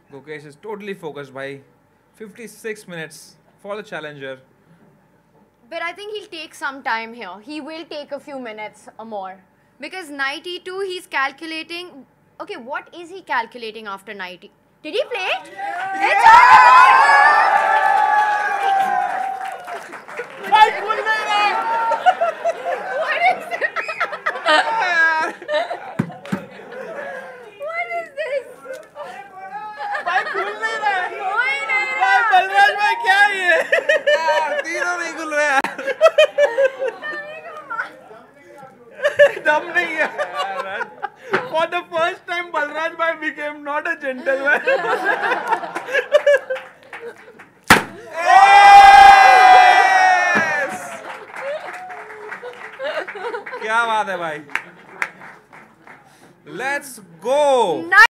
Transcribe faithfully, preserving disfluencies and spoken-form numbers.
Gukesh is totally focused by fifty-six minutes for the challenger. But I think he'll take some time here. He will take a few minutes or more. Because ninety-two, he's calculating. Okay, what is he calculating after ninety? Did he play it? Yeah. It's What is this? What is this? भाई खुल नहीं रहा है। कोई नहीं भाई बलराज भाई क्या है ये? यार तीनों नहीं खुल रहे यार। दम नहीं है। For the first time, Balraj bhai became not a gentleman. Yes! क्या बात है भाई? Let's go.